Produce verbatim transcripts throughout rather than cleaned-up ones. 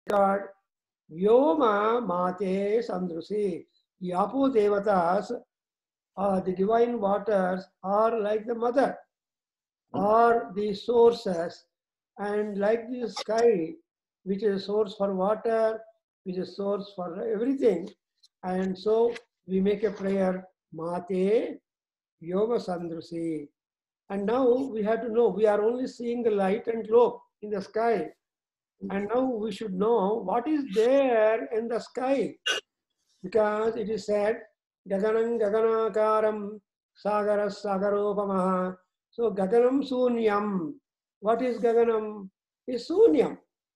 God, Vyoma Mate Sandrusi. The Apo Devatas, uh, the divine waters, are like the mother, are the sources, and like the sky, which is a source for water, which is a source for everything. And so we make a prayer, Mate Vyoma Sandrusi. And now we have to know, we are only seeing the light and globe in the sky. And now we should know what is there in the sky. Because it is said, Gaganam Gaganakaram Sagaras Sagaropamaha. So Gaganam Sunyam. What is Gaganam? Is Sunyam.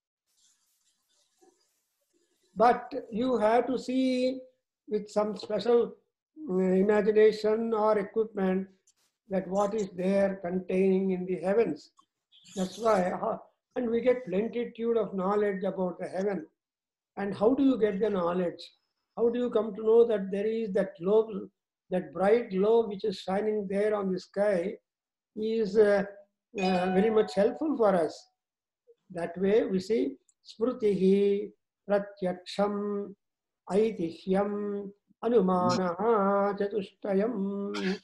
But you have to see with some special imagination or equipment that what is there containing in the heavens. That's why, and we get plenitude of knowledge about the heaven. And how do you get the knowledge? How do you come to know that there is that globe, that bright globe which is shining there on the sky is uh, uh, very much helpful for us. That way we see Smrutihi Pratyaksham Aitihyam Anumanaha Chatushtayam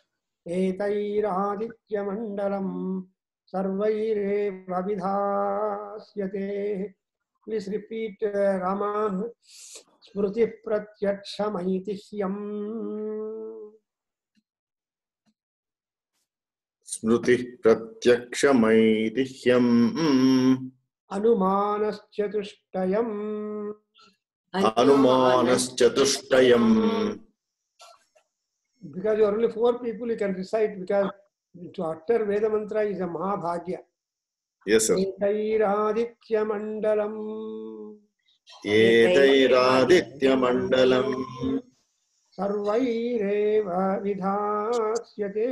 Etair Mandalam Sarvaire Vidhasyate. Please repeat, uh, Rama. Smruti Pratyakshamaitihyam. Smruti Pratyakshamaitihyam. Anumanaschatushtayam. Anumanaschatushtayam. Because you are only four people, you can recite, because to utter Veda mantra is a Mahabhagya. Yes, sir. Etair Mandalam. Etair Mandalam. Sarvaireva Vidhasyate.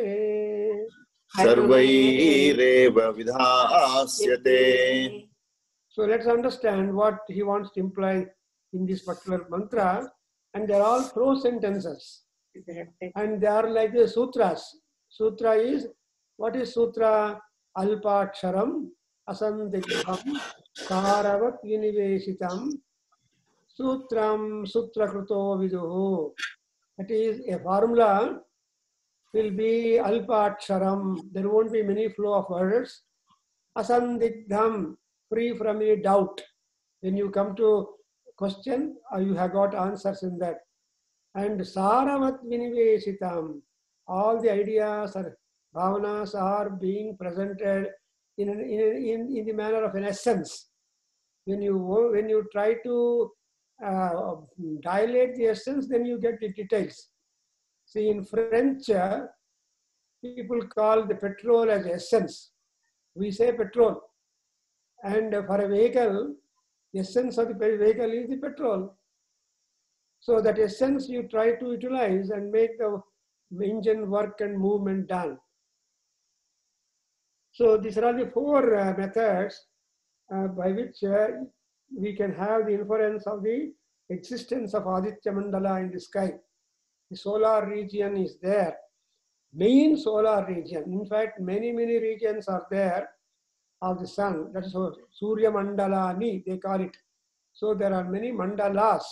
Sarvaireva Vidhasyate. So let's understand what he wants to imply in this particular mantra. And they are all prose sentences. And they are like the sutras. Sutra is, what is sutra? Alpaksharam, asandigham, karavat viniveshitam, sutram, sutrakruto viduhu. That is, a formula will be alpaksharam. There won't be many flow of words. Asandigham, free from any doubt. When you come to question, you have got answers in that. And saravat viniveshitam, all the ideas or bhavanas are being presented in, an, in, in, in the manner of an essence. When you, when you try to uh, dilate the essence, then you get the details. See, in French, uh, people call the petrol as essence. We say petrol. And for a vehicle, the essence of the vehicle is the petrol. So that essence you try to utilize and make the engine work and movement done. So these are the four uh, methods uh, by which uh, we can have the inference of the existence of Aditya Mandala in the sky. The solar region is there. Main solar region. In fact, many, many regions are there of the sun. That is what Surya Mandalani, they call it. So there are many mandalas.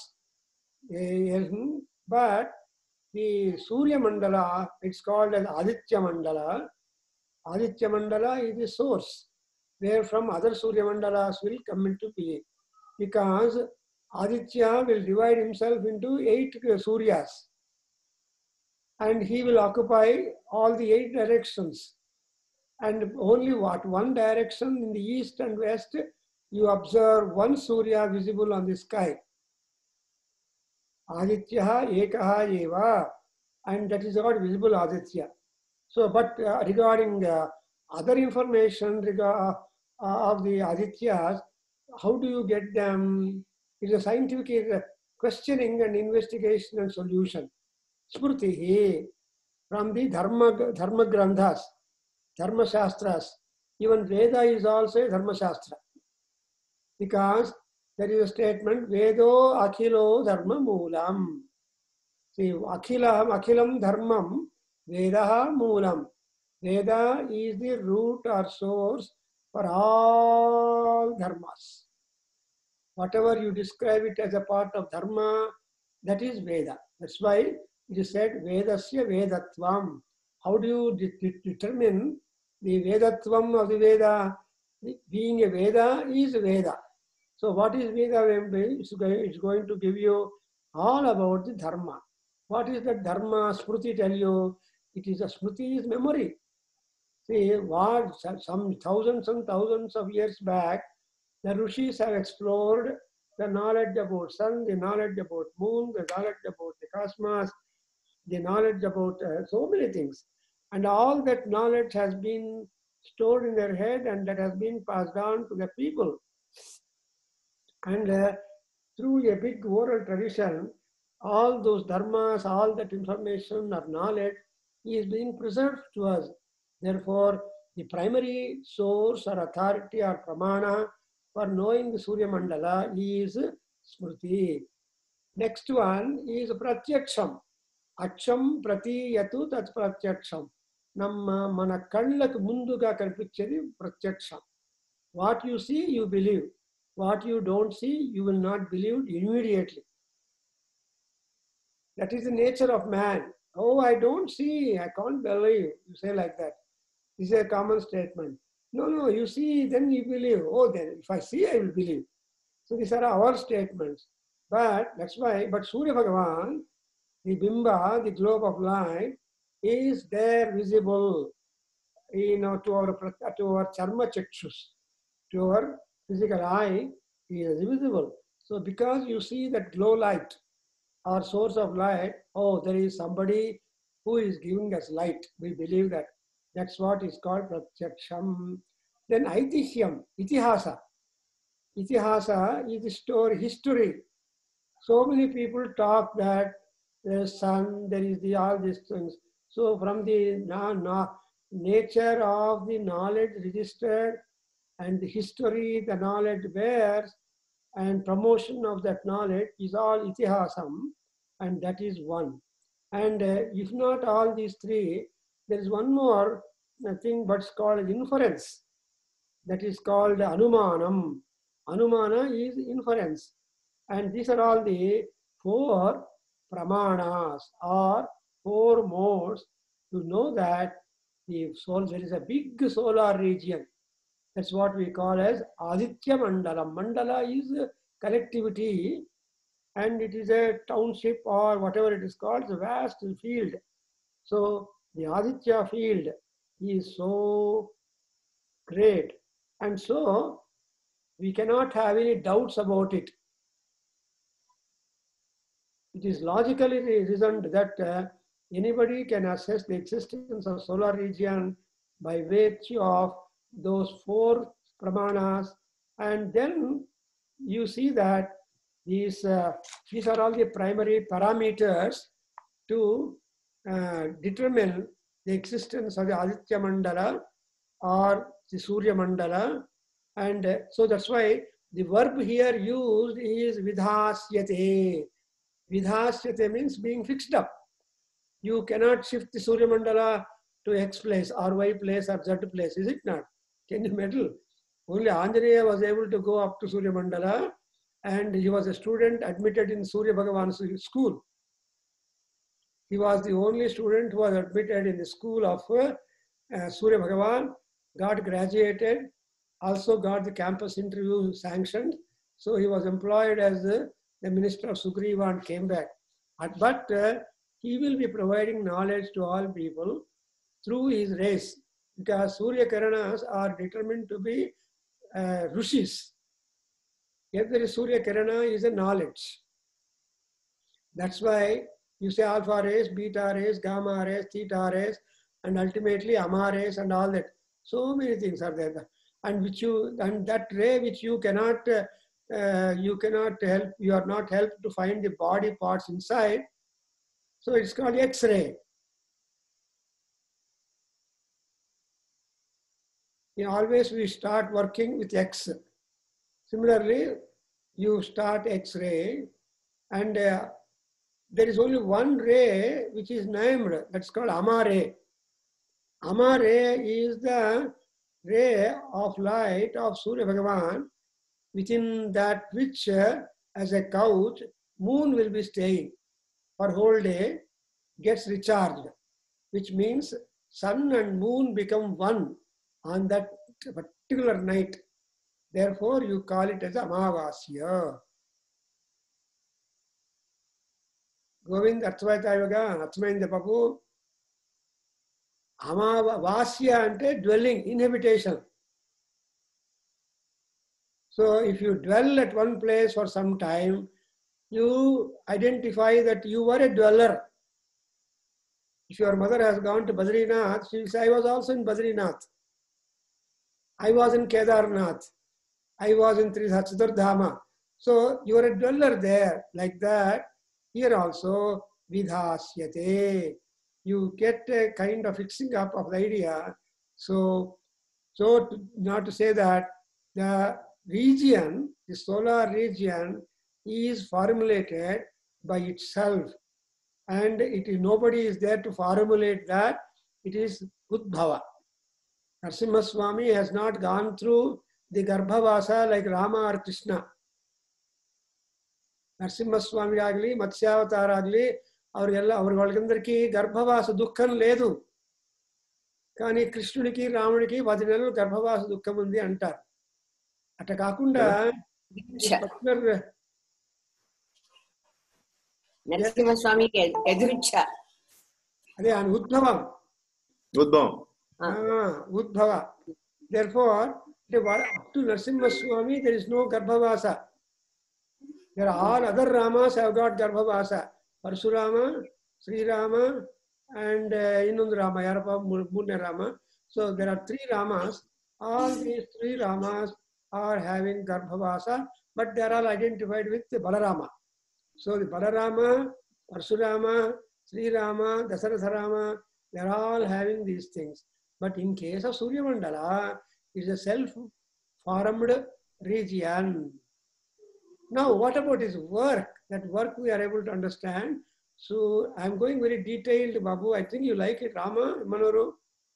But the Surya Mandala, it's called as Aditya Mandala. Aditya Mandala is the source where from other Surya Mandalas will come into being. Because Aditya will divide himself into eight Suryas. And he will occupy all the eight directions. And only what? One direction in the east and west, you observe one Surya visible on the sky. Aditya ekaha eva, and that is not visible Aditya. So, but uh, regarding uh, other information regard, uh, of the Adityas, how do you get them? It's a scientific uh, questioning and investigation and solution. Smrutihi, from the Dharma, dharma Grandhas, Dharma Shastras. Even Veda is also a Dharma Shastra. Because there is a statement, Vedo Akhilo Dharma Moolam. See, Akhilam, Akhilam Dharmam, Vedaha Moolam. Veda is the root or source for all dharmas. Whatever you describe it as a part of dharma, that is Veda. That's why it is said Vedasya Vedatvam. How do you de de determine the Vedatvam of the Veda? Being a Veda is Veda. So what is Veda? It's going to give you all about the dharma. What is that dharma? Smriti tell you. It is a Smriti is memory. See, what some thousands and thousands of years back, the Rishis have explored the knowledge about sun, the knowledge about moon, the knowledge about the cosmos, the knowledge about uh, so many things. And all that knowledge has been stored in their head and that has been passed on to the people. And uh, through a big oral tradition, all those dharmas, all that information or knowledge is being preserved to us. Therefore, the primary source or authority or pramana for knowing the Surya Mandala is Smriti. Next one is Pratyaksham. Aksham Pratiyatu Tat Pratyaksham. Namma mana kallaku munduga karpichedi Pratyaksham. What you see, you believe. What you don't see, you will not believe immediately. That is the nature of man. Oh, I don't see, I can't believe. You say like that. This is a common statement. No, no, you see, then you believe. Oh, then if I see, I will believe. So these are our statements. But that's why, but Surya Bhagavan, the Bimba, the globe of light, is there visible, you know, to our, to our charma chakshus, to our physical eye, he is visible. So because you see that glow light, our source of light, oh, there is somebody who is giving us light. We believe that. That's what is called Pratyaksham. Then Aitihyam, Itihasa. Itihasa is the story, history. So many people talk that the sun, there is the all these things. So from the na, na, nature of the knowledge registered and the history the knowledge bears and promotion of that knowledge is all Itihasam, and that is one. And uh, if not all these three, there is one more thing what's called inference. That is called Anumanam. Anumana is inference. And these are all the four pramanas or four modes to know that the soul, there is a big solar region. That's what we call as Aditya Mandala. Mandala is collectivity and it is a township or whatever it is called, it's a vast field. So the Aditya field is so great. And so we cannot have any doubts about it. It is logically reasoned that uh, anybody can assess the existence of solar region by virtue of those four pramanas, and then you see that these uh, these are all the primary parameters to uh, determine the existence of the Aditya Mandala or the Surya Mandala. And uh, so that's why the verb here used is vidhasyate. Vidhasyate means being fixed up. You cannot shift the Surya Mandala to X place or Y place or Z place, is it not? Can you meddle? Only Anjaneya was able to go up to Surya Mandala, and he was a student admitted in Surya Bhagavan's school. He was the only student who was admitted in the school of uh, uh, Surya Bhagavan, got graduated, also got the campus interview sanctioned. So he was employed as the, the minister of Sugriva and came back. But uh, he will be providing knowledge to all people through his race, because Surya Karanas are determined to be uh, Rishis. Every Surya Karana is a knowledge. That's why you say alpha rays, beta rays, gamma rays, theta rays, and ultimately amma rays and all that. So many things are there. And which you and that ray which you cannot uh, uh, you cannot help, you are not helped to find the body parts inside. So it's called X-ray. You know, always we start working with X. Similarly, you start X-ray, and uh, there is only one ray which is named, that's called Amma ray. Amma ray is the ray of light of Surya Bhagavan, within that which uh, as a couch, moon will be staying for whole day, gets recharged, which means sun and moon become one on that particular night. Therefore, you call it as Amavasya. Govind Arthavaita Yoga, Arthamainda Babu. Amavasya ante dwelling, inhabitation. So if you dwell at one place for some time, you identify that you were a dweller. If your mother has gone to Badrinath, she will say, I was also in Badrinath. I was in Kedarnath. I was in Trisachadurdhama. So you are a dweller there. Like that, here also, vidhasyate. You get a kind of fixing up of the idea. So, so to, not to say that the region, the solar region, is formulated by itself. And it is, nobody is there to formulate that. It is Udbhava. Narasimha Swami has not gone through the Garbhavasa like Rama or Krishna. Narasimha Swami agli, Matsyavatara agli, ಅವ್ರಿಗೆಲ್ಲ ಅವ್ರಗಳಿಗಂದరికి ಗರ್ಭವಾಸ ದುಃಖం లేదు. కానీ కృష్ణుడికి రాముడికి పది నెలలు గర్భవాస దుఃఖం ఉంది అంటారు. అట్లా కాకుండా నరసింహస్వామికి ఎదురిచ్చ అదే ఆయన ఉద్భవం ఉద్భవం ఉద్భవ. Therefore, up to Narasimha Swami there is no garbhavasa. There are all other Ramas have got garbhavasa. Parshurama, Sri Rama, and Innondu Rama, Yarapa Munne Rama. So there are three Ramas. All these three Ramas are having Garbhavasa, but they are all identified with the Balarama. So the Balarama, Parshurama, Sri Rama, Dasaratha Rama, they are all having these things. But in case of Surya Mandala, it is a self-formed region. Now, what about his work? That work we are able to understand. So, I am going very detailed, Babu. I think you like it, Rama, Manoru.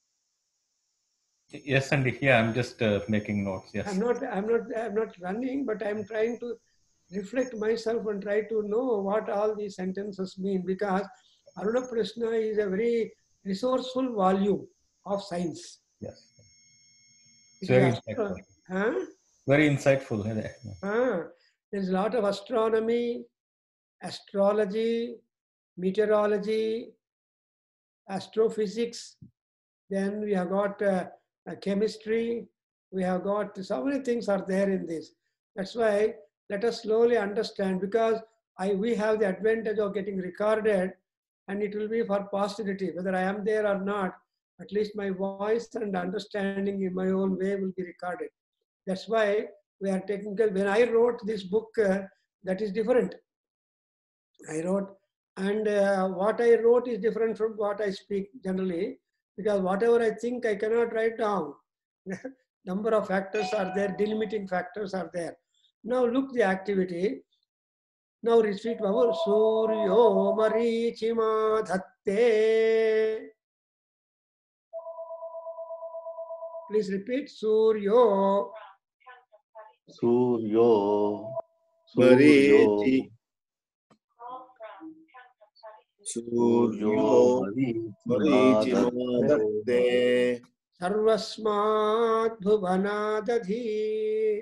Yes, and yeah, I'm just uh, making notes. Yes. I'm not. I'm not. I'm not running, but I'm trying to reflect myself and try to know what all these sentences mean. Because Aruna Prashna is a very resourceful volume of science. Yes. It's very It is insightful. Huh? Very insightful. Ah, there's a lot of astronomy, astrology, meteorology, astrophysics. Then we have got uh, uh, chemistry. We have got so many things are there in this. That's why let us slowly understand, because I we have the advantage of getting recorded, and it will be for posterity. Whether I am there or not, at least my voice and understanding in my own way will be recorded. That's why we are taking care. When I wrote this book, uh, that is different. I wrote, and uh, what I wrote is different from what I speak generally, because whatever I think I cannot write down. Number of factors are there, delimiting factors are there. Now look the activity. Now repeat, Babu. Suryo marichima dhatte. Please repeat. Suryo. Suryo. Marichi. Suryo marichima dhatte. Sarvasmat bhuvanadadhi.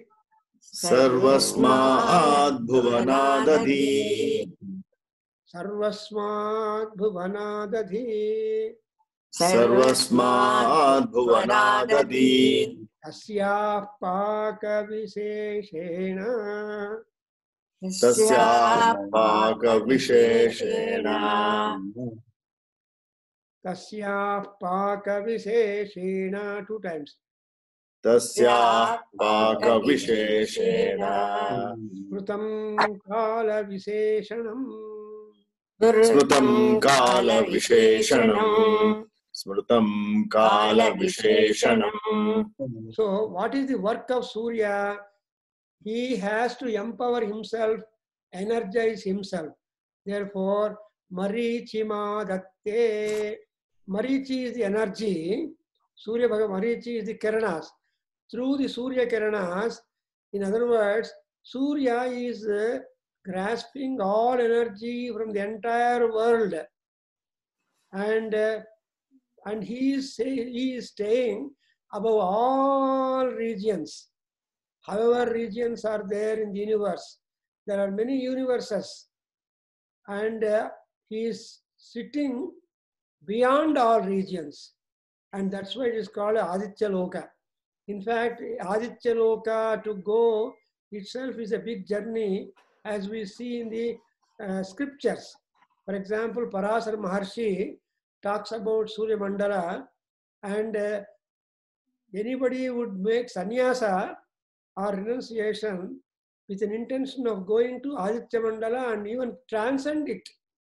Sarvasmat bhuvanadadhi. Sarvasmat bhuvanadadhi. Sarvasmat bhuvanadadhi. Tasyah paka visheshena. Tasyah paka visheshena. Tasyah paka visheshena. Two times. Tasyah paka visheshena. Smrutam kala visheshanam. Smrutam kala visheshanam. Smrutam kala visheshanam. So, what is the work of Surya? He has to empower himself, energize himself. Therefore, Marichima Datte. Marichi is the energy. Surya Bhagavan, Marichi is the Kiranas. Through the Surya Kiranas, In other words, Surya is uh, grasping all energy from the entire world, and uh, and he is say, he is staying above all regions. However, regions are there in the universe. There are many universes, and uh, he is sitting beyond all regions, and that's why it is called Aditya Loka. In fact, Aditya Loka to go itself is a big journey, as we see in the uh, scriptures. For example, Parasar Maharshi talks about Surya Mandala, and uh, anybody would make sannyasa or renunciation with an intention of going to Aditya Mandala and even transcend it.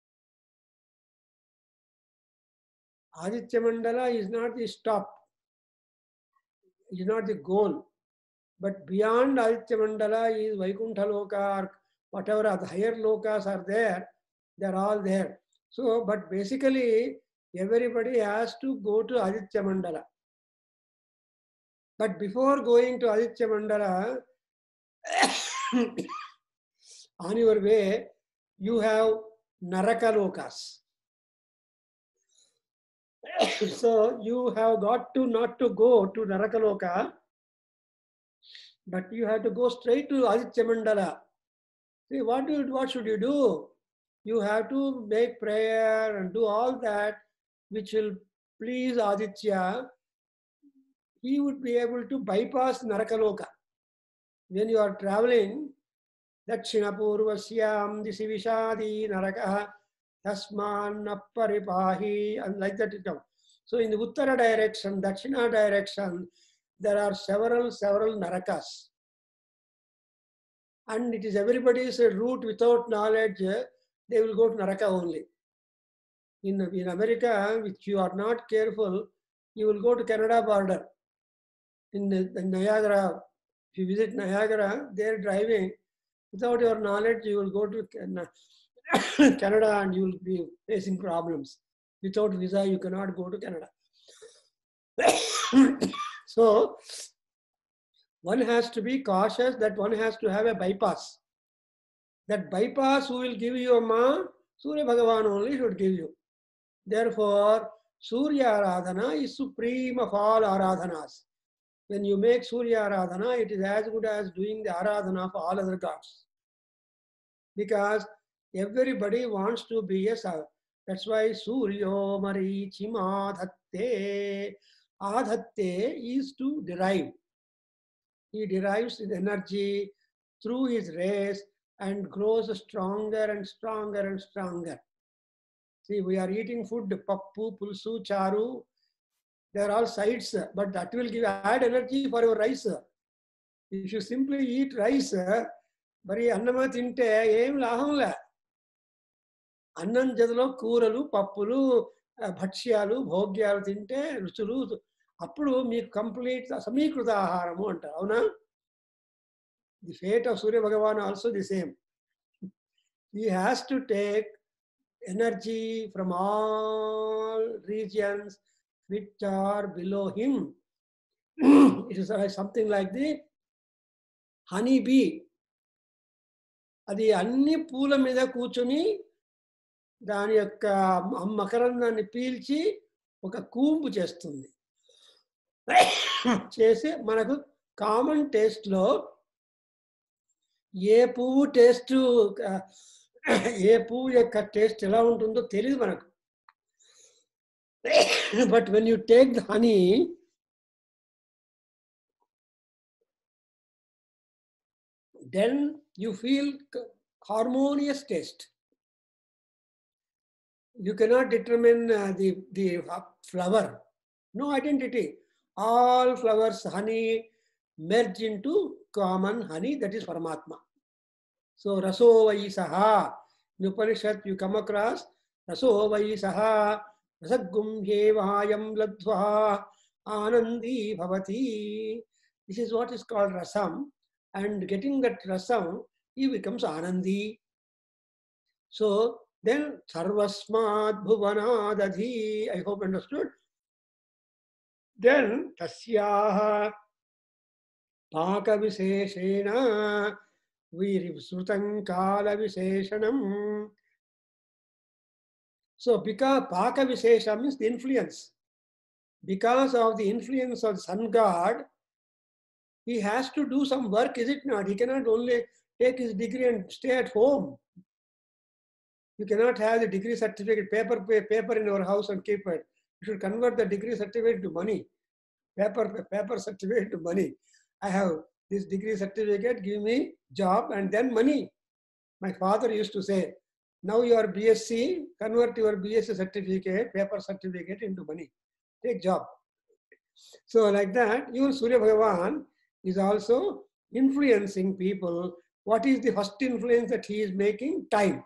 Aditya Mandala is not the stop, it is not the goal. But beyond Aditya Mandala is Vaikuntha Loka, or whatever other higher lokas are there, they are all there. So, but basically, everybody has to go to Aditya Mandala. But before going to Aditya Mandala, on your way, you have Naraka Lokas. So, you have got to not to go to Naraka Loka, but you have to go straight to Aditya Mandala. See, what, do you, what should you do? You have to make prayer and do all that which will please Aditya. He would be able to bypass Narakaloka. When you are traveling, Dakshina Purvasyam Disi Vishadi Narakaha Tasman Apparipahi, and like that it comes. So in the Uttara direction, Dakshina direction, there are several, several Narakas. And it is everybody's route. Without knowledge, they will go to Naraka only. In, in America, if you are not careful, you will go to Canada border. In, the, in Niagara, if you visit Niagara, they are driving. Without your knowledge, you will go to Canada and you will be facing problems. Without visa, you cannot go to Canada. So, one has to be cautious that one has to have a bypass. That bypass who will give you a ma, Surya Bhagavan only should give you. Therefore, Surya Aradhana is supreme of all Aradhanas. When you make Surya Aradhana, it is as good as doing the Aradhana of all other gods. Because everybody wants to be a Sav. That's why Suryo Marichim Adhatte. Adhatte is to derive. He derives his energy through his rays and grows stronger and stronger and stronger. See, we are eating food, pappu, pulsu, charu. They are all sides, but that will give add energy for your rice. If you simply eat rice, bari annama tinte em laham la. Annan jadalo కూరలు పప్పులు భక్ష్యాలు భోగ్యాలు తింటే రుచులు అప్పుడు మీకు complete సమీకృత ఆహారము అంటారు అవునా the fate of Surya Bhagavan also the same he has to take energy from all regions which are below him. It is something like the honey bee. అది అన్ని పూల మీద కూర్చొని దాని యొక్క మకరందాన్ని పీల్చి ఒక కూంపు చేస్తుంది చేసి మనకు కామన్ టేస్ట్లో ఏ పువ్వు టేస్ట్ ఏ పువ్వు యొక్క టేస్ట్ ఎలా ఉంటుందో తెలియదు మనకు. But when you take the honey, then you feel harmonious taste. You cannot determine uh, the, the flower. No identity. All flowers, honey, merge into common honey, that is Paramatma. So, Raso Vaisaha. In Upanishad, you come across Raso Vaisaha. Rasagumhyevayam ladva anandi bhavati. This is what is called rasam, and getting that rasam, he becomes anandi. So then sarvasmat bhuvanadadhi. I hope understood. Then tasyaha Paka Visheshena Virivsrutam Kala Visheshanam. So, because Paka Vishesha means the influence. Because of the influence of the sun god, he has to do some work, is it not? He cannot only take his degree and stay at home. You cannot have the degree certificate, paper, paper in your house and keep it. You should convert the degree certificate to money. Paper, paper certificate to money. I have this degree certificate, give me job and then money. My father used to say, now you are B S c, convert your B S c certificate, paper certificate into money. Take job. So like that, your Surya Bhagavan is also influencing people. What is the first influence that he is making? Time.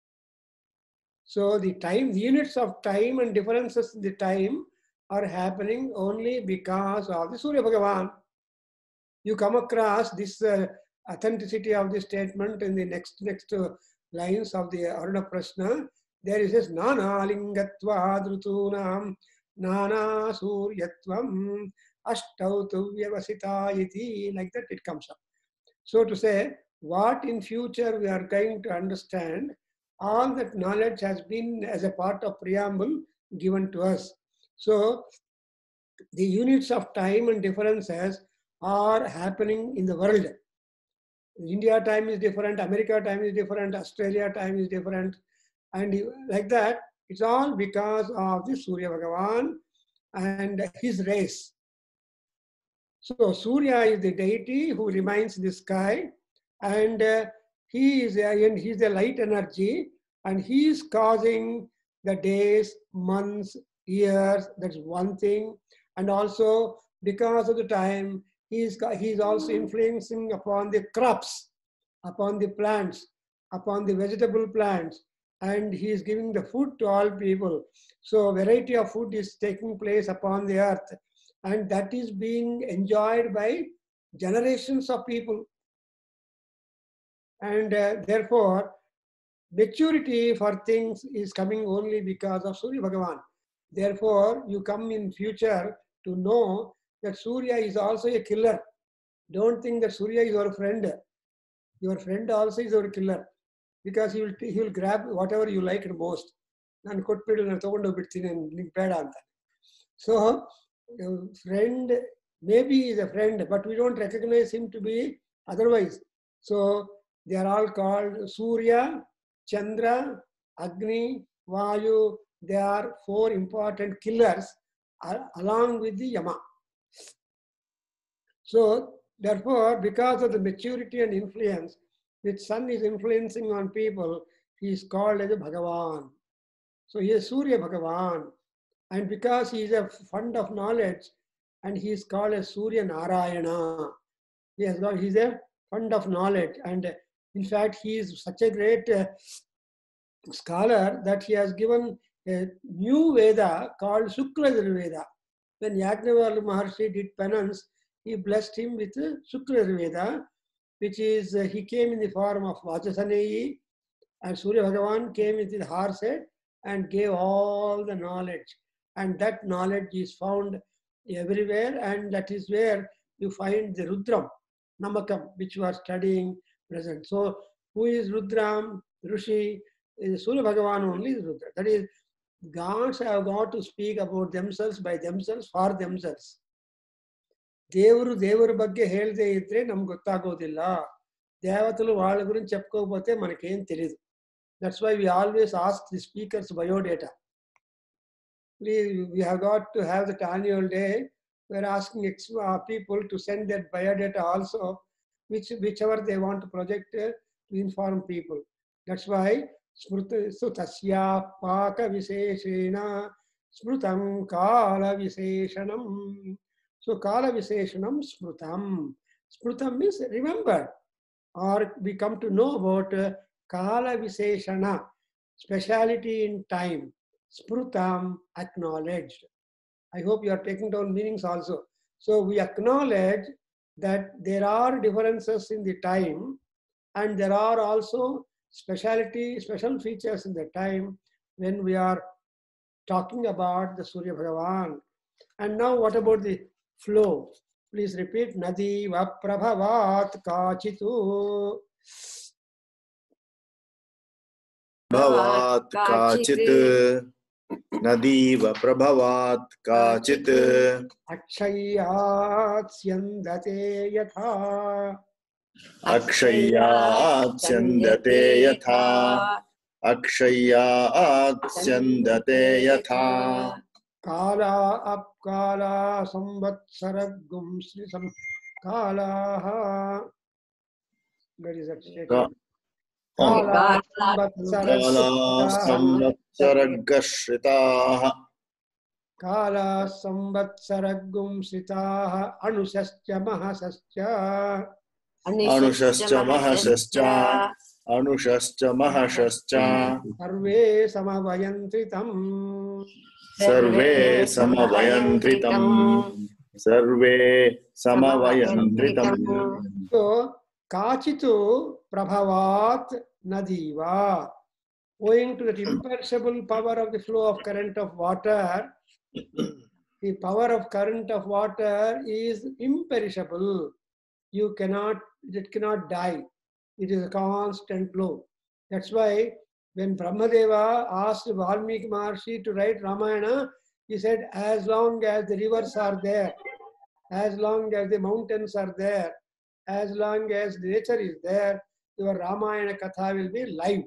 So the time, the units of time and differences in the time are happening only because of the Surya Bhagavan. You come across this uh, authenticity of the statement in the next next uh, lines of the Aruna Prashna. There is this Nana Lingatva Dhrutunam Nana Suryatvam Ashtautu Vyavasita iti, like that it comes up. So to say, what in future we are going to understand, all that knowledge has been as a part of preamble given to us. So the units of time and differences are happening in the world. India time is different, America time is different, Australia time is different, and like that. It's all because of the Surya Bhagavan and his race. So Surya is the deity who remains in the sky, and uh, he is a, and he's the light energy, and he is causing the days, months, years. That's one thing, and also because of the time, he is he is also influencing upon the crops, upon the plants, upon the vegetable plants, and he is giving the food to all people. So a variety of food is taking place upon the earth, and that is being enjoyed by generations of people. And uh, therefore, maturity for things is coming only because of Surya Bhagavan. Therefore, you come in future to know that Surya is also a killer. Don't think that Surya is your friend. Your friend also is your killer, because he will he will grab whatever you like the most. And so, friend maybe is a friend, but we don't recognize him to be otherwise. So they are all called Surya, Chandra, Agni, Vayu. They are four important killers uh, along with the Yama. So therefore, because of the maturity and influence which sun is influencing on people, he is called as a Bhagavan. So he is Surya Bhagavan. And because he is a fund of knowledge, and he is called as Surya Narayana. He has got, he is a fund of knowledge. And in fact, he is such a great uh, scholar that he has given a new Veda called Shukla Veda. When Yajnavalkya Maharshi did penance, he blessed him with Shukla Veda, which is, uh, he came in the form of Vajasaneyi, and Surya Bhagavan came with his horse head and gave all the knowledge. And that knowledge is found everywhere, and that is where you find the Rudram, Namakam, which you are studying present. So, who is Rudram, Rishi? Is Surya Bhagavan only is Rudra. That is, gods have got to speak about themselves by themselves for themselves. Devaru Devaru ಬಗ್ಗೆ ಹೇಳದೇ ಇದ್ರೆ ನಮ್ಗೆ ಗೊತ್ತಾಗೋದಿಲ್ಲ. ದೇವತలు వాళ్ళ ಗುరించి చెప్పుకోకపోతే మనకేం తెలియదు. That's why we always ask the speaker's biodata. We have got to have that annual day. We are asking people to send their biodata also, which whichever they want to project uh, to inform people. That's why Tasya Paka Visheshena Smrutam Kala Visheshanam. So Kala Visheshanam Smrutam. Smrutam means remember, or we come to know about uh, Kala Visheshana, speciality in time. Sprutam, acknowledged. I hope you are taking down meanings also. So we acknowledge that there are differences in the time, and there are also speciality, special features in the time when we are talking about the Surya Bhagavan. And now what about the flow? Please repeat. Nadi va prabhavat kachitu. भवात् काचित् नदीव प्रभवात् काचित् Akshayat syandate yatha. अक्षय्यात् स्यन्दते यथा अक्षय्यात् स्यन्दते यथा Kala apkala samvatsaragum srisam kalaha. Where is that statement? Kala काला संवत्सरगश्रिताः Kala samvatsaragum sritaha anusascha mahasascha. अनुषश्च महशश्च अनुषश्च महशश्च Sarve samavayantritam. Survey समवयन्त्रितम् survey समवयन्त्रितम् So, kachitu prabhavat nadiva. Owing to the imperishable power of the flow of current of water, the power of current of water is imperishable. You cannot, it cannot die. It is a constant flow. That's why when Brahmadeva asked Valmiki Maharshi to write Ramayana, he said, as long as the rivers are there, as long as the mountains are there, as long as nature is there, your Ramayana Katha will be live.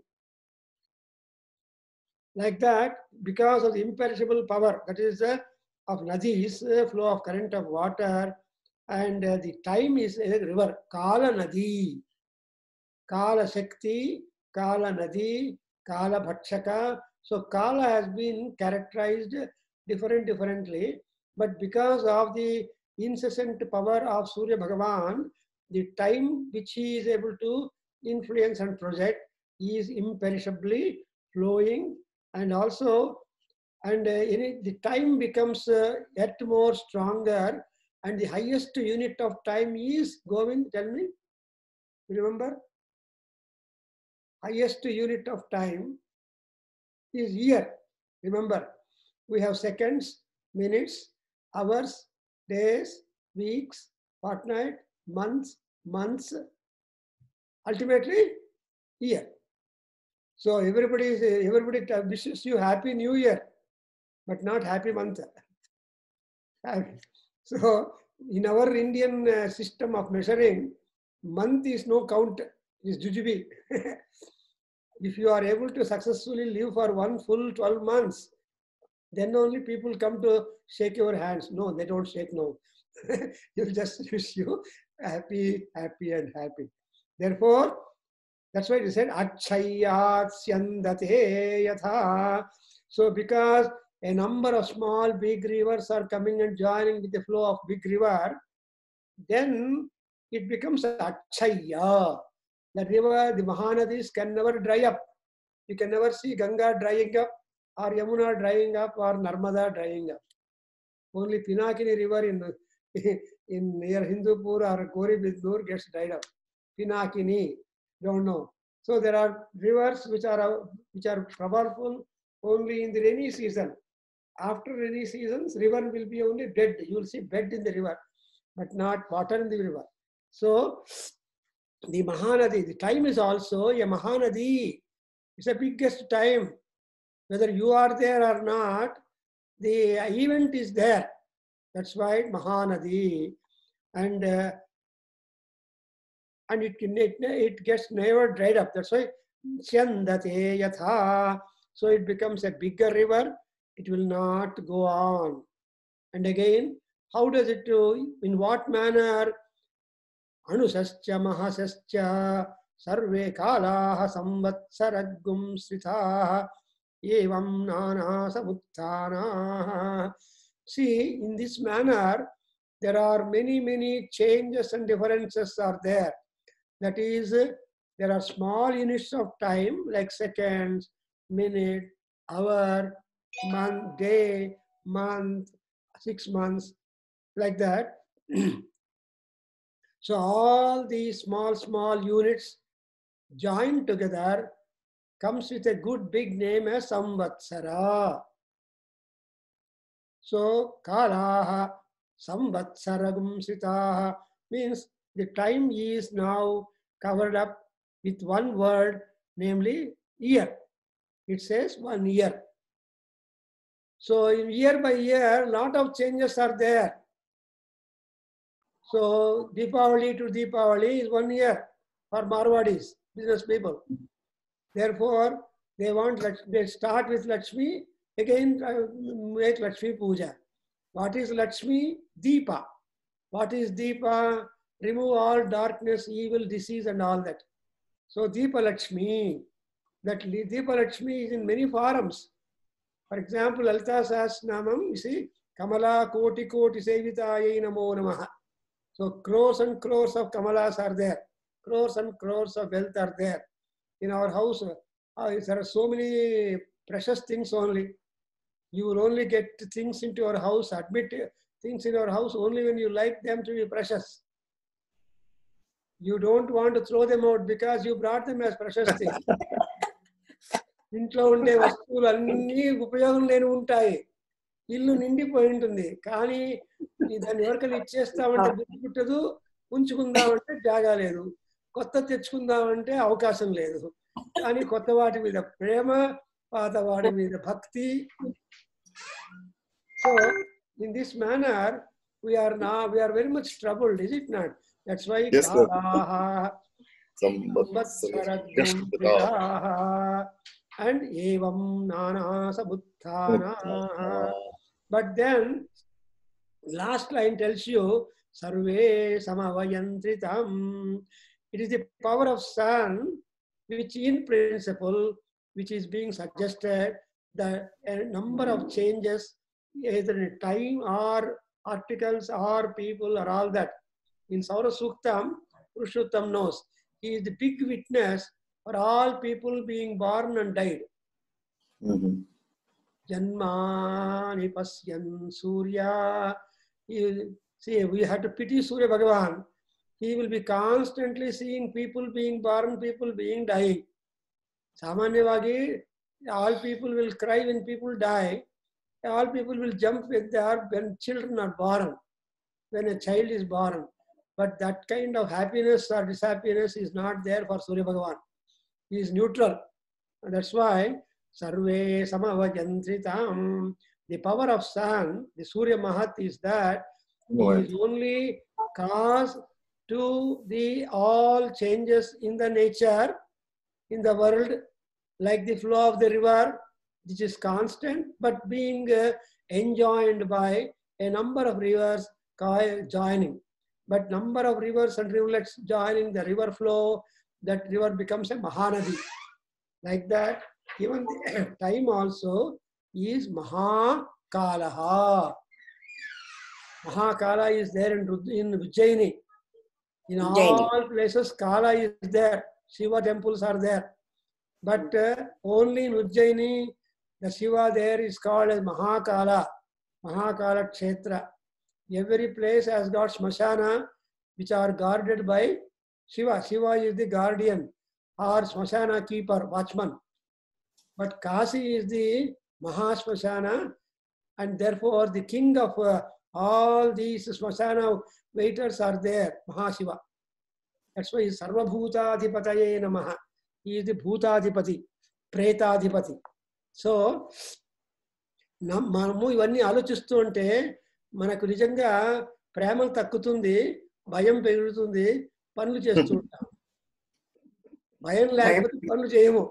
Like that, because of the imperishable power, that is uh, of nadis, uh, flow of current of water, and uh, the time is a river, Kala Nadi, Kala Shakti, Kala Nadi, Kala Bhatshaka. So Kala has been characterized different differently, but because of the incessant power of Surya Bhagavan, the time which he is able to influence and project is imperishably flowing, and also, and uh, in it, the time becomes uh, yet more stronger, and the highest unit of time is, Govind, tell me, you remember? Highest unit of time is year. Remember, we have seconds, minutes, hours, days, weeks, fortnight, months, months, ultimately year. So everybody is, everybody wishes you happy new year, but not happy month. So in our Indian uh, system of measuring, month is no count, is jujubi. If you are able to successfully live for one full twelve months, then only people come to shake your hands. No, they don't shake, no. You'll just wish you happy, happy and happy. Therefore, that's why he said, Achayat syandate yatha. So because a number of small, big rivers are coming and joining with the flow of big river, then it becomes Achaya. The river, the Mahanadis can never dry up. You can never see Ganga drying up, or Yamuna drying up, or Narmada drying up. Only Pinakini river in, in near Hindupur or Koribidnur gets dried up. Pinakini, don't know. So there are rivers which are which are powerful only in the rainy season. After rainy seasons, river will be only dead. You will see bed in the river, but not water in the river. So the Mahanadi, the time is also a Mahanadi. It's the biggest time. Whether you are there or not, the event is there. That's why Mahanadi. And uh, and it, it, it gets never dried up. That's why Syandate yatha. So it becomes a bigger river. It will not go on. And again, how does it do? In what manner? Anusascha mahasascha sarve kalaha samvatsaragum sritaha evam nana samuttana. See, in this manner, there are many, many changes and differences are there. That is, there are small units of time like seconds, minute, hour, month, day, month, six months, like that. So all these small, small units joined together comes with a good big name as Samvatsara. So Kalaha Samvatsaragum sitaha means the time is now covered up with one word, namely year. It says one year. So in year by year, lot of changes are there. So Deepavali to Deepavali is one year for Marwadis, business people. Therefore, they want, they start with Lakshmi, again make Lakshmi Puja. What is Lakshmi? Deepa. What is Deepa? Remove all darkness, evil, disease and all that. So Deepa Lakshmi, that Deepa Lakshmi is in many forms. For example, Lalita Sahasranamam, you see, Kamala Koti Koti Sevitaye Namo Namaha. So crores and crores of Kamalas are there. Crores and crores of wealth are there. In our house, uh, there are so many precious things only. You will only get things into your house, admit things in your house only when you like them to be precious. You don't want to throw them out because you brought them as precious things. ఇంట్లో ఉండే వస్తువులు అన్నీ ఉపయోగం లేని ఉంటాయి. ఇల్లు నిండిపోయి ఉంటుంది. కానీ దాన్ని ఎవరికైనా ఇచ్చేస్తామంటే బుద్ధి పుట్టదు, ఉంచుకుందామంటే జాగా లేదు, కొత్త తెచ్చుకుందామంటే అవకాశం లేదు. కానీ కొత్త వాటి మీద ప్రేమ, పాత వాటి మీద భక్తి. So in this manner we are now we are very much troubled, is it not? That's why Yes, sir. and evam nana sabuddhana. But then last line tells you sarve samavayantritam. It is the power of sun which in principle, which is being suggested, that a number of changes either in time or articles or people or all that. In Saura Suktam, Purushottam knows he is the big witness for all people being born and died. Mm-hmm. Janmani pasyan Surya. See, we have to pity Surya Bhagavan. He will be constantly seeing people being born, people being dying. Samanyavagi, all people will cry when people die. All people will jump when they are when children are born, when a child is born. But that kind of happiness or dishappiness is not there for Surya Bhagavan. He is neutral. And that's why Sarve Samavajantritam. The power of sun, the Surya Mahat, is that he is only cause to the all changes in the nature, in the world, like the flow of the river, which is constant, but being uh, enjoined by a number of rivers joining. But number of rivers and rivulets joining the river flow, that river becomes a Mahanadi. Like that, even the time also is Mahakalaha. Mahakala is there in, in Ujjaini. In all places, Kala is there. Shiva temples are there. But uh, only in Ujjaini, the Shiva there is called as Mahakala, Mahakala Kshetra. Every place has got Smashana, which are guarded by Shiva. Shiva is the guardian or Smashana keeper, watchman. But Kasi is the Mahasmashana, and therefore the king of uh, all these Smashana waiters are there, Mahashiva. That's why he is Sarvabhutadhipataye Namaha. He is the Bhutadhipati, Pretadhipati. So, మనము ఇవన్నీ ఆలోచిస్తూ ఉంటే మనకు నిజంగా ప్రేమ తక్కుతుంది, భయం పెరుగుతుంది, పనులు చేస్తూ ఉంటాం. భయం లేకపోతే పనులు చేయము.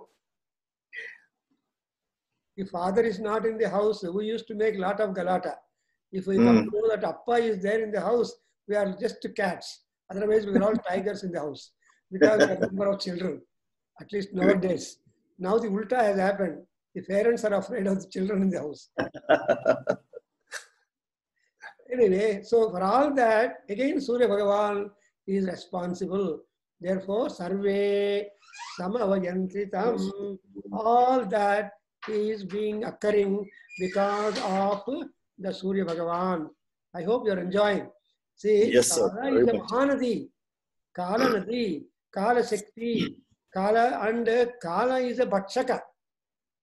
If father is not in the house, we used to make lot of galata. If we mm. know that Appa is there in the house, we are just cats. Otherwise, we are all tigers in the house because we have a number of children. At least nowadays. Now the ulta has happened. The parents are afraid of the children in the house. Anyway, so for all that, again Surya Bhagavan is responsible. Therefore, Sarve Samavayantritam, all that is being occurring because of the Surya Bhagavan. I hope you are enjoying. See, yes, sir. Kala is a Mahanadi, Kala Nadi, Kala Shakti, Kala, and Kala is a Bhatshaka.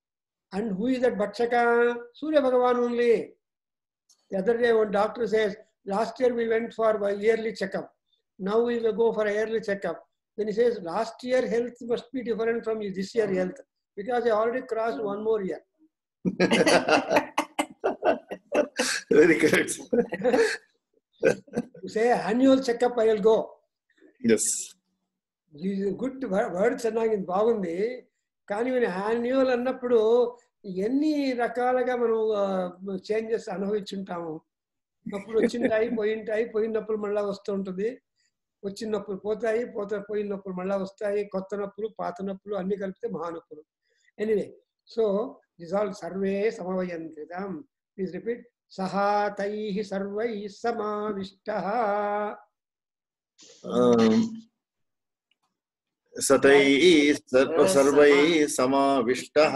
And who is that Bhatshaka? Surya Bhagavan only. The other day one doctor says, last year we went for a yearly checkup. Now we will go for a yearly checkup. Then he says, last year health must be different from this year health because I already crossed one more year. Very good. You say annual checkup, I will go. Yes. Good words ಚೆನ್ನಾಗಿ బాగుంది. కానీ మనం annual అన్నప్పుడు ఎన్ని రకాలుగా మనం changes అనుభవించుంటాము. అప్పుడు వచ్చింటాయి పోయింటాయి, పోయినప్పుడు మళ్ళీ వస్తూ ఉంటుంది, వచ్చినప్పుడు పోతాయి, పోతా పోయినప్పుడు మళ్ళీ వస్తాయి, కొత్త నొప్పులు పాత నొప్పులు అన్ని కలిపితే మహానొప్పులు. ఎనీవే, సో దిస్ ఆల్ సర్వే సమవయంత్రితం. Please repeat. సహా తైః సర్వైః సమావిష్టః. సతైః సర్వైః సమావిష్టః.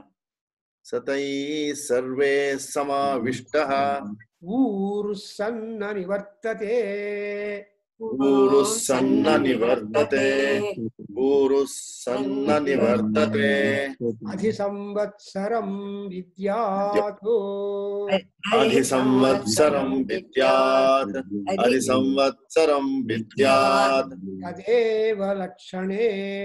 సతైః సర్వే సమావిష్టః. ఊరు సన్న నివర్తతే. ఊరు సన్న నివర్తతే. ఊరు సన్న నివర్తతే. అధి సంవత్సరం విద్యాత్. అధి సంవత్సరం విద్యాత్. అధి సంవత్సరం విద్యాత్. తదేవ లక్షణే.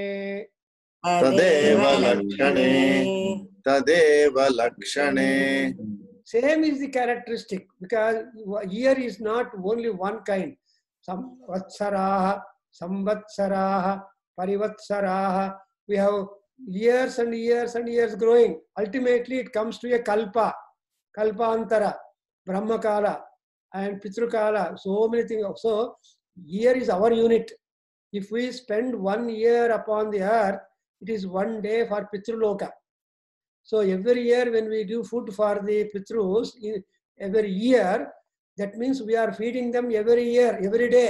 తదేవ లక్షణే. తదేవ లక్షణే. Same is the characteristic because year is not only one kind. Samvatsaraha, samvatsaraha, parivatsaraha. We have years and years and years growing. Ultimately, it comes to a kalpa, kalpantara, brahmakala, and pitrukala. So many things. So, year is our unit. If we spend one year upon the earth, it is one day for pitruloka. So every year when we do food for the Pitrus, every year, that means we are feeding them every year, every day.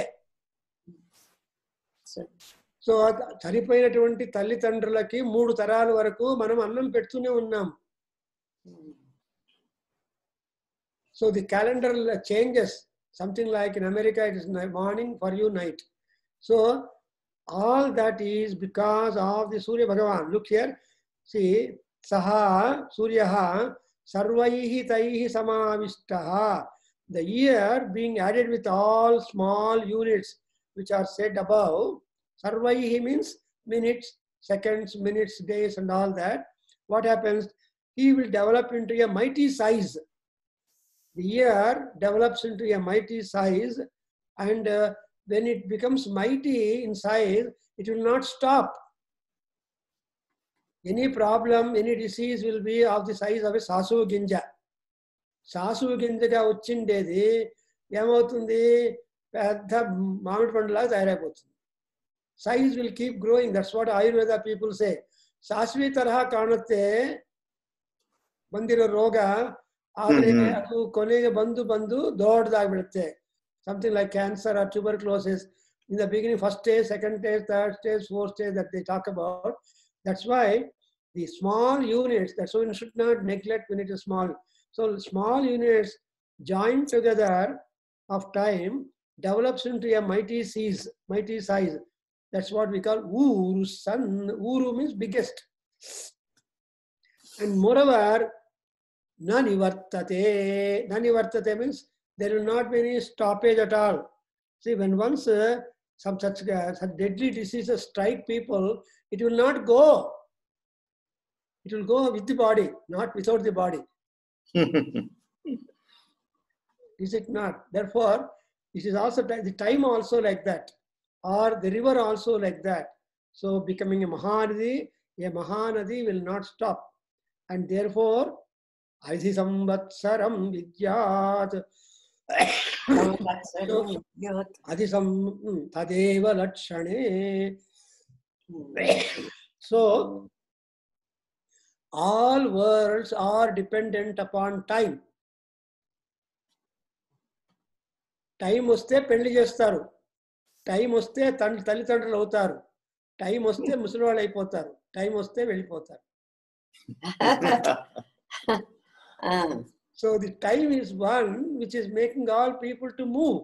So చనిపోయినటువంటి తల్లిదండ్రులకి మూడు తరాల వరకు మనం అన్నం పెడుతూనే ఉన్నాం. So the calendar changes. Something like in America, it is morning, for you night. So all that is because of the Surya Bhagavan. Look here, see. Saha Suryaha Sarvaihi Taihi Samavishtaha. The year being added with all small units which are said above. Sarvaihi means minutes, seconds, minutes, days, and all that. What happens? He will develop into a mighty size. The year develops into a mighty size, and uh, when it becomes mighty in size, it will not stop. Any problem, any disease will be of the size of a sasu ginja. Sasu ginjaga వచ్చిండేది ఏమవుతుంది? పెద్ద మామిడి పండులా తయారైపోతుంది. Size will keep growing. That's what Ayurveda people say. ಸಾಸಿವೆ ತರಹ ಕಾಣುತ್ತೆ ಬಂದಿರೋ ರೋಗ, ಆದರೆ ಅದು ಕೊನೆಗೆ ಬಂದು ಬಂದು ದೊಡ್ಡದಾಗ್ಬಿಡುತ್ತೆ. Something like cancer or tuberculosis. In the beginning, first stage, second stage, third stage, fourth stage that they talk about. That's why the small units, that's why we should not neglect when it is small. So small units joined together of time develops into a mighty size, mighty size. That's what we call Uru Sun. Uru means biggest. And moreover, Nanivartate. Nanivartate means there will not be any stoppage at all. See, when once uh, some such, uh, such deadly diseases strike people, it will not go. It will go with the body, not without the body. Is it not? Therefore, it is also the time also like that, or the river also like that. So becoming a Mahanadi, a Mahanadi will not stop. And therefore, Adhi Samvatsaram Vidyat. Adhi Sam Tadeva Lakshane. So, all worlds are dependent upon time. Time వస్తే పెళ్లి చేస్తారు, time వస్తే తండ్రి తల్లిదండ్రులు అవుతారు, time వస్తే ముసలి వాళ్ళు అయిపోతారు, టైం వస్తే వెళ్ళిపోతారు. So the time is one which is making all people to move.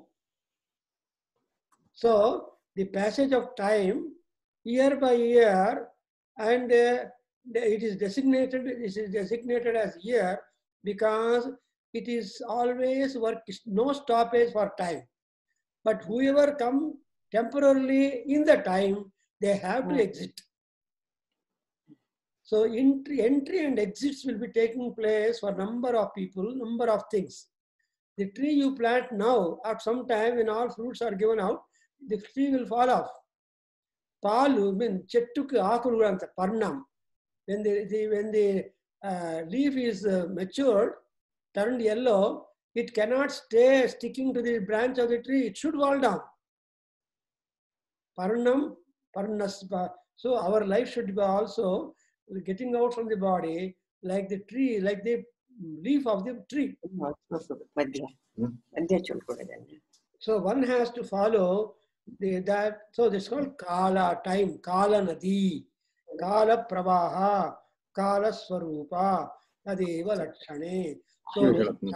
So the passage of time year by year, and uh, it is designated, it is designated as year because it is always work, no stoppage for time. But whoever come temporarily in the time, they have to exit. So entry, entry and exits will be taking place for number of people, number of things. The tree you plant now, at some time when all fruits are given out, the tree will fall off. Palu mean chettuku akulu anta parnam. When the, the when the uh, leaf is uh, matured, turned yellow, it cannot stay sticking to the branch of the tree. It should fall down. Parnam, parnaspa. So our life should be also getting out from the body like the tree, like the leaf of the tree. So one has to follow the, that. So this is called Kala, time, Kala Nadi, Kala Pravaha, Kala Swarupa, Tadeva Lakshane. So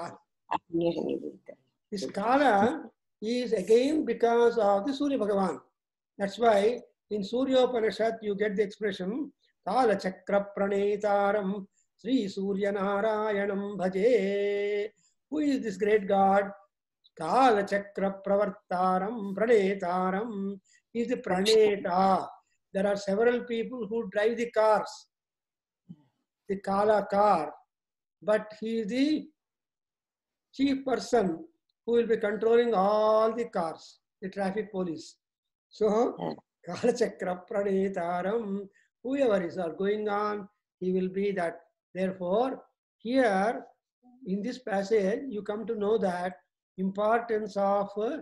this Kala is again because of the Surya Bhagavan. That's why in Surya Upanishad you get the expression Kala Chakra Pranetaram Sri Surya Narayanam Bhaje. Who is this great God? Kala Chakra Pravartaram Pranetaram is the Praneta. There are several people who drive the cars, the Kala car, but he is the chief person who will be controlling all the cars, the traffic police. So, Kala Chakra Pranetaram, whoever is going on, he will be that. Therefore, here in this passage, you come to know that importance of uh,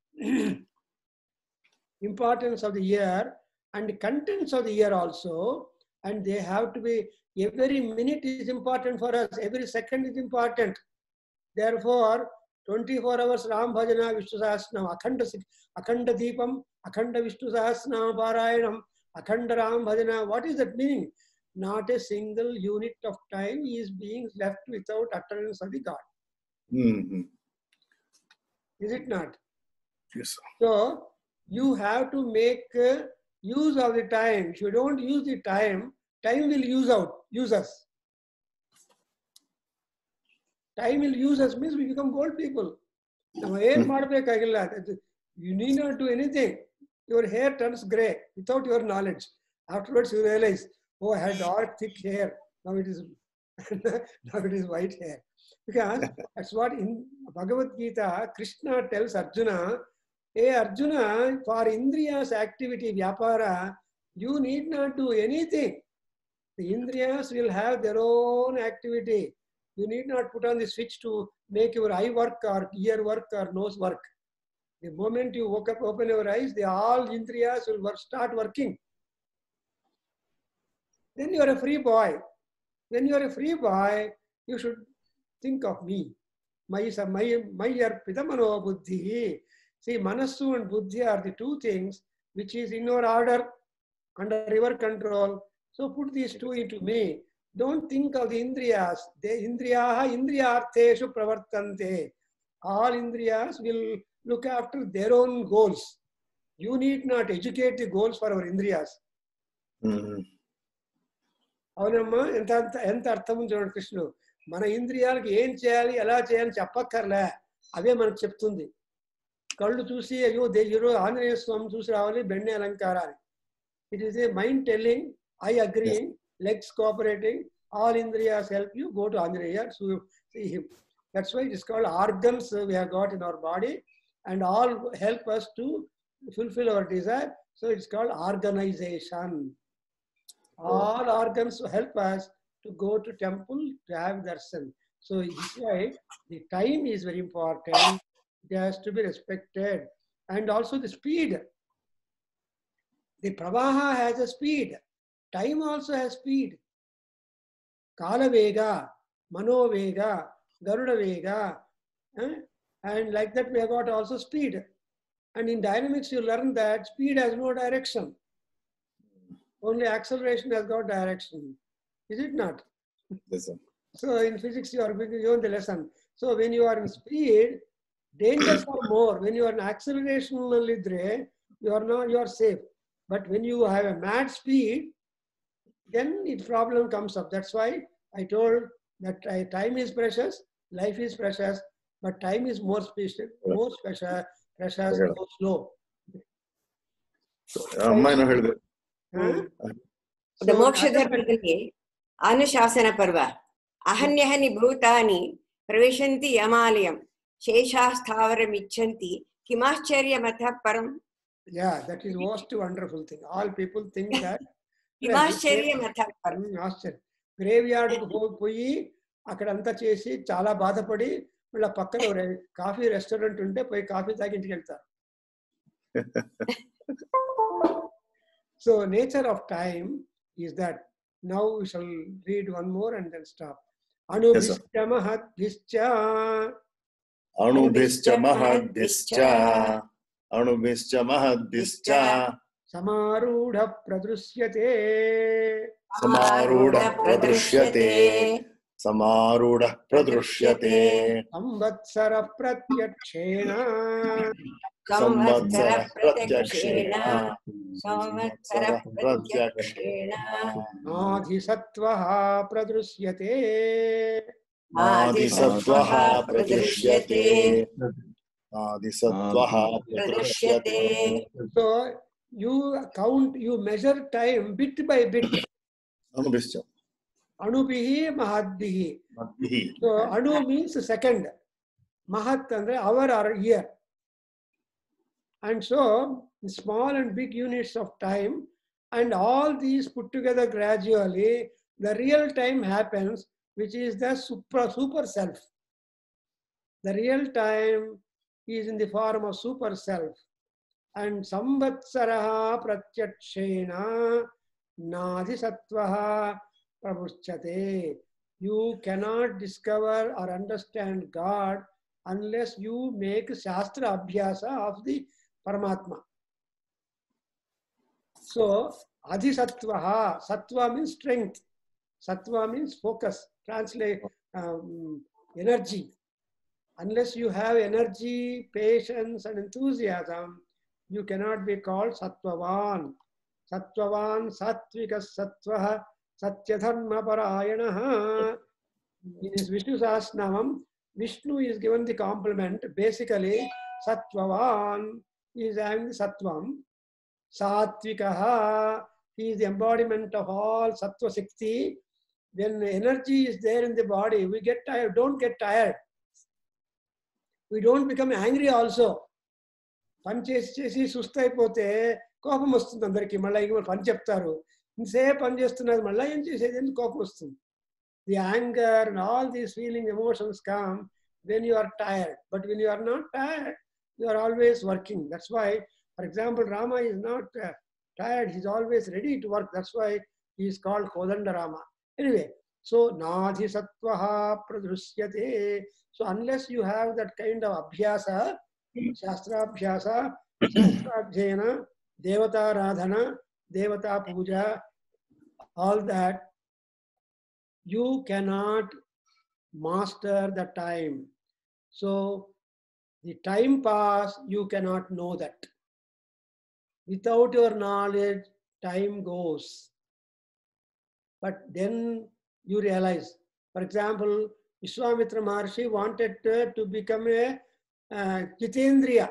importance of the year and the contents of the year also, and they have to be, every minute is important for us, every second is important. Therefore, twenty-four hours Ram Bhajana Vishnu Sahasranam, Akhanda, Akhanda Deepam, Akhanda Vishnu Sahasranam Parayanam, Akhanda Ram Bhajana. What is that meaning? Not a single unit of time is being left without utterance of the God. Mm-hmm. Is it not? Yes, sir. So, you have to make uh, use of the time. If you don't use the time, time will use out, use us. Time will use us means we become old people. Now, hair madbekagilla. You need not do anything. Your hair turns grey without your knowledge. Afterwards, you realize, oh, I had dark, thick hair. Now it is, now it is white hair. Because that's what in Bhagavad Gita, Krishna tells Arjuna, hey Arjuna, for Indriya's activity, Vyapara, you need not do anything. The Indriyas will have their own activity. You need not put on the switch to make your eye work or ear work or nose work. The moment you woke up, open your eyes, the all Indriyas will work, start working. Then you are a free boy. When you are a free boy, you should think of me. My my my arpitamano buddhi. See, manasu and buddhi are the two things which is in your order, under your control. So put these two into me. Don't think of the indriyas. The indriyaha indriyartheshu pravartante. All indriyas will look after their own goals. You need not educate the goals for our indriyas. Mm-hmm. అవునమ్మా ఎంత ఎంత అర్థం ఉంది చూడండి కృష్ణుడు మన ఇంద్రియాలకు ఏం చేయాలి ఎలా చేయాలి చెప్పక్కర్లే అవే మనకు చెప్తుంది కళ్ళు చూసి అయ్యో ఈరోజు ఆంజనేయ స్వామి చూసి రావాలి బెండే అలంకారాన్ని it is a mind telling I agreeing legs cooperating all ఇంద్రియాస్ help you go to Anjaneya see him. That's why it is called organs we have got in our body and all help us to fulfill our desire. So it's called organization. All organs help us to go to temple to have darshan. So this way the time is very important. It has to be respected. And also the speed. The pravaha has a speed. Time also has speed. Kala vega, mano vega, garuda vega. Eh? And like that we have got also speed. And in dynamics you learn that speed has no direction. Only acceleration has got direction. Is it not? Yes, sir. So in physics you are given the lesson. So when you are in speed, dangers are more. When you are in acceleration, you are not, you are safe. But when you have a mad speed, then the problem comes up. That's why I told that time is precious life is precious, but time is more special, more special, precious, Okay. more slow. ಅಮ್ಮ ಏನೋ ಹೇಳಿದೆ. Huh? ಅದು So, ಮೋಕ್ಷ other- ಧರ್ಮದಲ್ಲಿ ಅನುಶಾಸನ ಪರ್ವ ಅಹನ್ಯಹನಿ ಭೂತಾನಿ ಪ್ರವೇಶಂತಿ ಯಮಾಲಯಂ ಶೇಷಾಸ್ಥಾವರಮಿಚ್ಛಂತಿ ಕಿಮಾಶ್ಚರ್ಯಮತಃ ಪರಂ. yeah, that is most wonderful thing. All people think that కిమాశ్చర్యమతః పరం. ఆశ్చర్యం. గ్రేవ్ యార్డ్ పోయి అక్కడంతా చేసి చాలా బాధపడి మళ్ళీ పక్కన కాఫీ రెస్టారెంట్ ఉంటే పోయి కాఫీ తాగి ఇంటికి వెళ్తారు. So nature of time is that. Now we shall read one more and then stop. Anubhischa mahadhischa ಅಣುಭಿಶ್ಚ ಮಹದ್ಭಿಶ್ಚ ಅಣುಭಿಶ್ಚ ಮಹದ್ಭಿಶ್ಚ ಸಮಾರೂಢ ಪ್ರದೃಶ್ಯತೆ ಸಮಾರೂಢ ಪ್ರದೃಶ್ಯತೆ ಸಮಾರೂಢ ಪ್ರದೃಶ್ಯತೆ ಸಂವತ್ಸರ ಪ್ರತ್ಯಕ್ಷೇಣ ಸಂವತ್ಸರ ಪ್ರತ್ಯಕ್ಷೇಣ ಸಂವತ್ಸರ ಪ್ರತ್ಯಕ್ಷೇಣ ಆಧಿಸತ್ವಃ ಪ್ರದೃಶ್ಯತೆ ಆದಿಸತ್ವಃ ಪ್ರದೃಶ್ಯತೆ ಆದಿಸತ್ವಃ ಪ್ರದೃಶ್ಯತೆ. So you count, you measure time bit by bit. ಅಣುಭಿಶ್ಚ ಅಣುಭಿಹಿ ಮಹದ್ಭಿಹಿ. ಮದ್ಭಿಹಿ. So anu means second, mahat andre hour or year. And so small and big units of time, and all these put together gradually, the real time happens, which is the super super self. The real time is in the form of super self. And samvatsaraha pratyakshena nadi sattvaha pramuchyate. You cannot discover or understand God unless you make shastra abhyasa of the Paramatma. So adhisattvaha, sattva means strength, sattva means focus, translate um, energy. Unless you have energy, patience and enthusiasm, you cannot be called sattvavan. Sattvavan sattvika sattvaha satyadharma parayanaha. In his Vishnu Sahasranamam, Vishnu is given the complement. Basically, sattvavan is having the sattvam. Satvikaha, he is the embodiment of all sattva shakti. When energy is there in the body, we get tired. Don't get tired. We don't become angry also. పని చేసి చేసి సుస్తైపోతే కోపం వస్తుంది అందరికి. మళ్ళీ ఇంక పని చెప్తారు, ఇంతసేపు పని చేస్తున్నారు, మళ్ళీ ఏం చేసేది అని కోపం వస్తుంది. The anger and all these feeling emotions come when you are tired. But when you are not tired, you are always working. That's why, for example, Rama is not uh, tired. He's always ready to work. That's why he is called Kodanda Rama. Anyway, so nadhi sattvaha pradrusyate. So unless you have that kind of abhyasa, shastra abhyasa, shastra adhyayana, devata radhana, devata puja, all that, you cannot master the time. So the time pass, you cannot know that. Without your knowledge, time goes. But then you realize, for example, Vishwamitra Maharshi wanted uh, to become a uh, Jitendriya.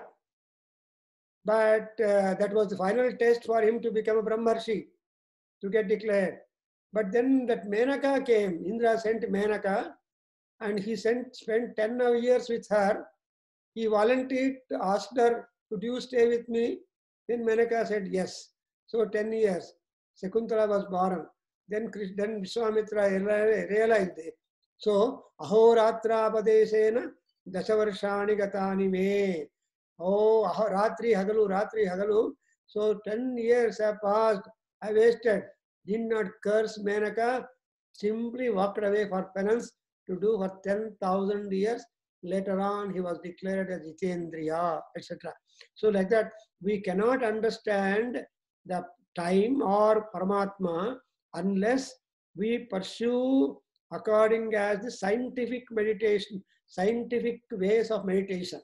But uh, that was the final test for him to become a Brahmarshi, to get declared. But then that Menaka came, Indra sent Menaka, and he sent, spent ten years with her. He volunteered, asked her, could you stay with me? Then Menaka said yes. So ten years, Shakuntala was born. Then, then Vishwamitra realized it. So, ahoratra padesena dashavarshani gatani me. Oh, ratri hagalu, ratri hagalu. So ten years have passed. I wasted. Did not curse Menaka. Simply walked away for penance to do for ten thousand years. Later on, he was declared as Jitendriya, et cetera. So like that, we cannot understand the time or Paramatma unless we pursue according as the scientific meditation, scientific ways of meditation.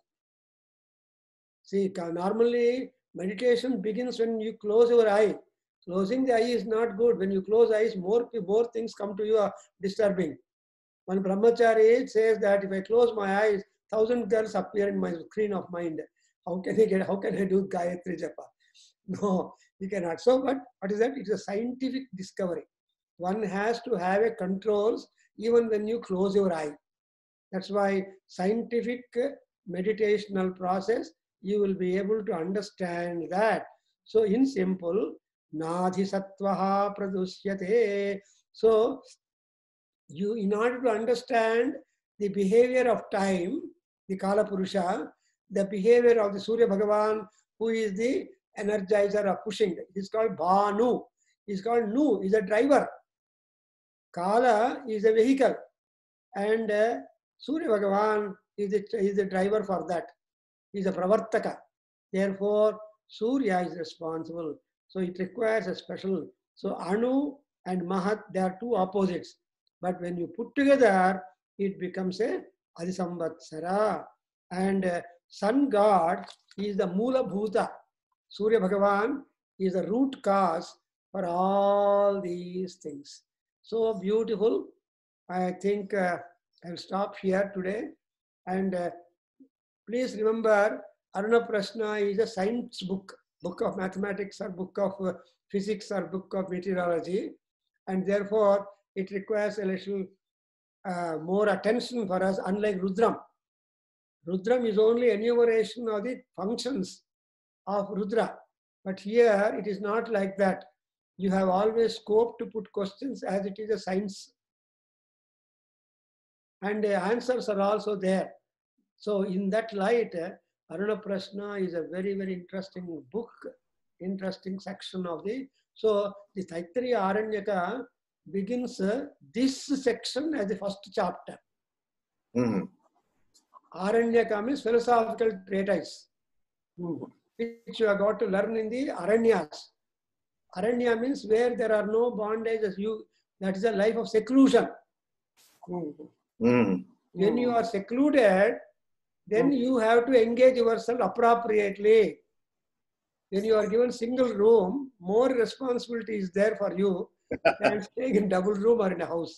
See, normally meditation begins when you close your eye. Closing the eye is not good. When you close eyes, more, more things come to you are disturbing. One brahmachari says that if I close my eyes, thousand girls appear in my screen of mind. How can I get? How can I do Gayatri Japa? No, you cannot. So, but what is that? It's a scientific discovery. One has to have a controls even when you close your eye. That's why scientific meditational process, you will be able to understand that. So in simple, Nadhi Sattvaha Pradusyate. So you, in order to understand the behavior of time, the Kala Purusha, the behavior of the Surya Bhagavan, who is the energizer of pushing. He's called Bhanu. He's called Nu. He's a driver. Kala is a vehicle. And uh, Surya Bhagavan is the, is the driver for that. He's a Pravartaka. Therefore, Surya is responsible. So it requires a special. So Anu and Mahat, they are two opposites. But when you put together, it becomes a Adisamvatsara. And uh, Sun God is the Mula Bhuta. Surya Bhagavan is the root cause for all these things. So beautiful. I think uh, I'll stop here today. And uh, please remember, Aruna Prashna is a science book, book of mathematics or book of uh, physics or book of meteorology. And therefore, it requires a little uh, more attention for us, unlike Rudram. Rudram is only enumeration of the functions of Rudra. But here, it is not like that. You have always scope to put questions as it is a science. And the answers are also there. So in that light, uh, Aruna Prashna is a very, very interesting book, interesting section of the. So the Taittiriya Aranyaka begins uh, this section as the first chapter. Mm-hmm. Aranyaka means philosophical treatise, Mm-hmm. which you have got to learn in the Aranyas. Aranya means where there are no bondages. You, that is a life of seclusion. Mm-hmm. When you are secluded, then you have to engage yourself appropriately. When you are given single room, more responsibility is there for you than staying in double room or in a house.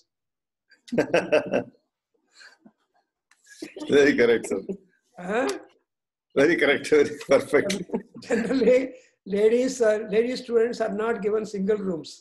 Very correct, sir. Huh? Very correct. Very perfect. Generally, ladies, uh, lady students are not given single rooms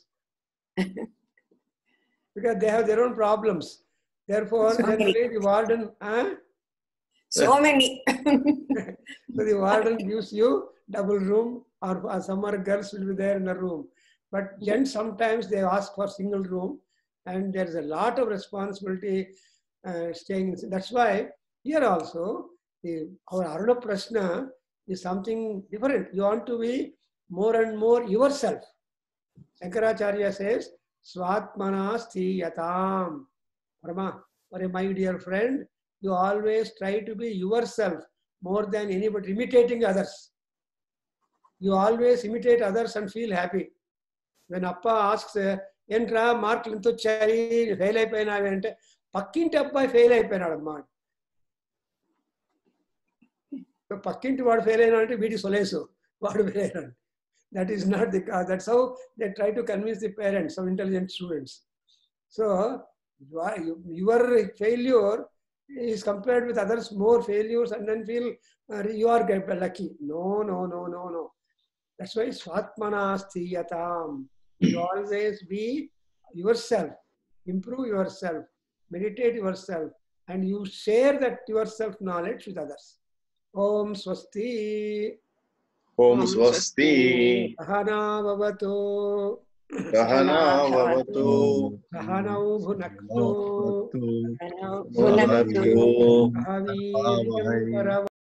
because they have their own problems. Therefore, So many. generally the warden, huh? So many. So the warden gives you double room, or, or some other girls will be there in a room. But gents sometimes they ask for single room, and there is a lot of responsibility uh, staying. In, that's why here also the, our Aruna Prashna is something different. You want to be more and more yourself. Shankaracharya says, Swatmana Sthiyatam. Brahma, or my dear friend, you always try to be yourself more than anybody, imitating others. You always imitate others and feel happy. When Appa asks, Entra, Mark Linto Chari, fail ayapayina, Pakkinti Appa fail ayapayinadu amma. So Pakkinti vaadu fail ayinadu veedi solesu, vaadu fail ayinadu. That is not the cause. That's how they try to convince the parents of intelligent students. So your failure is compared with others more failures and then feel uh, you are lucky. No, no, no, no, no. That's why Swatmana Sthiyatam. You always be yourself, improve yourself, meditate yourself, and you share that yourself knowledge with others. Om Swasti. Om Swasti. Sahana Bhavatu. Sahana Bhavatu. Sahanau Bhunaktu. Bhunaktu. Sahaviryam Karav